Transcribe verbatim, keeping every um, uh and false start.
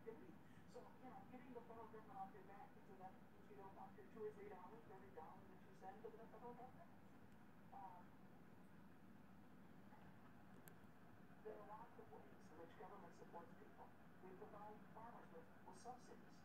activity. So, you know, getting the federal government off your back so that you don't want your two or three dollars for every dollar that you send to the federal government. Um, there are lots of ways in which government supports people. We provide farmers with, with subsidies.